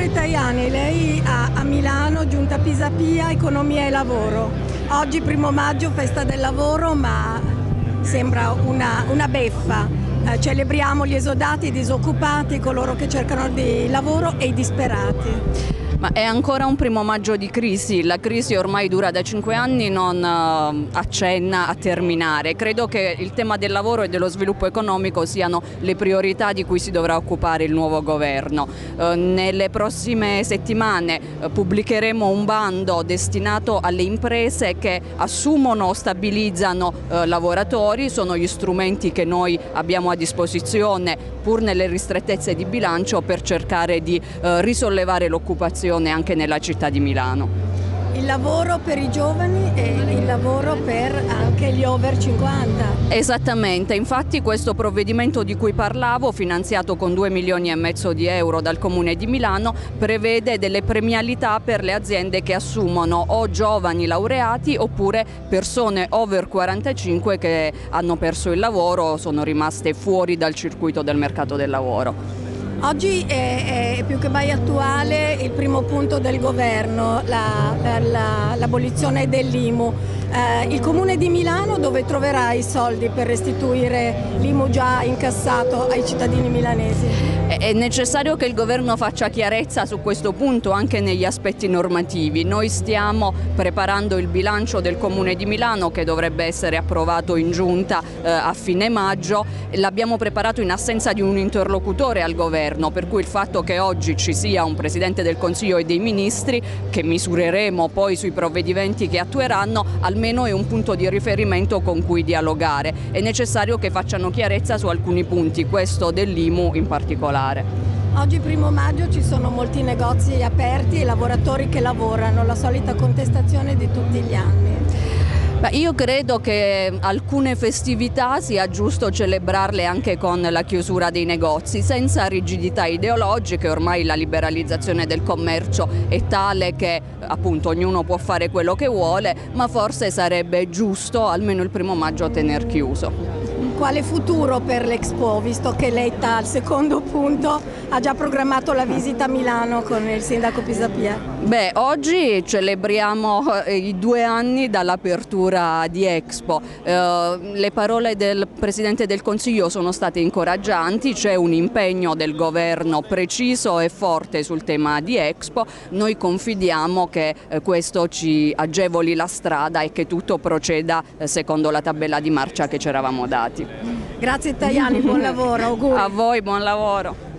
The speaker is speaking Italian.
Grazie Tajani, lei a Milano, Giunta Pisapia, Economia e Lavoro. Oggi 1° maggio, festa del lavoro, ma sembra una beffa. Celebriamo gli esodati, i disoccupati, coloro che cercano di lavoro e i disperati. Ma è ancora un 1° maggio di crisi, la crisi ormai dura da 5 anni, non accenna a terminare. Credo che il tema del lavoro e dello sviluppo economico siano le priorità di cui si dovrà occupare il nuovo governo. Nelle prossime settimane pubblicheremo un bando destinato alle imprese che assumono o stabilizzano lavoratori, sono gli strumenti che noi abbiamo a disposizione pur nelle ristrettezze di bilancio per cercare di risollevare l'occupazione anche nella città di Milano. Il lavoro per i giovani e il lavoro per anche gli over 50. Esattamente, infatti questo provvedimento di cui parlavo, finanziato con 2,5 milioni di euro dal Comune di Milano, prevede delle premialità per le aziende che assumono o giovani laureati oppure persone over 45 che hanno perso il lavoro o sono rimaste fuori dal circuito del mercato del lavoro. Oggi è più che mai attuale il primo punto del governo, l'abolizione dell'IMU. Il Comune di Milano dove troverà i soldi per restituire l'IMU già incassato ai cittadini milanesi? È necessario che il governo faccia chiarezza su questo punto anche negli aspetti normativi. Noi stiamo preparando il bilancio del Comune di Milano che dovrebbe essere approvato in giunta a fine maggio. L'abbiamo preparato in assenza di un interlocutore al governo, per cui il fatto che oggi ci sia un Presidente del Consiglio e dei Ministri che misureremo poi sui provvedimenti che attueranno almeno è un punto di riferimento con cui dialogare. È necessario che facciano chiarezza su alcuni punti, questo dell'IMU in particolare. Oggi 1° maggio ci sono molti negozi aperti e lavoratori che lavorano, la solita contestazione di tutti gli anni. Beh, io credo che alcune festività sia giusto celebrarle anche con la chiusura dei negozi, senza rigidità ideologiche. Ormai la liberalizzazione del commercio è tale che appunto ognuno può fare quello che vuole, ma forse sarebbe giusto almeno il 1° maggio tener chiuso. Quale futuro per l'Expo, visto che Letta al secondo punto ha già programmato la visita a Milano con il sindaco Pisapia? Beh, oggi celebriamo i 2 anni dall'apertura di Expo. Le parole del Presidente del Consiglio sono state incoraggianti, c'è un impegno del governo preciso e forte sul tema di Expo. Noi confidiamo che questo ci agevoli la strada e che tutto proceda secondo la tabella di marcia che ci eravamo dati. Grazie Tajani, buon lavoro, auguri. A voi, buon lavoro.